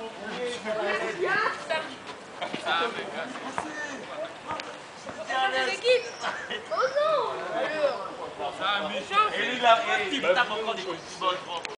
Et lui, là, il tape encore des coups de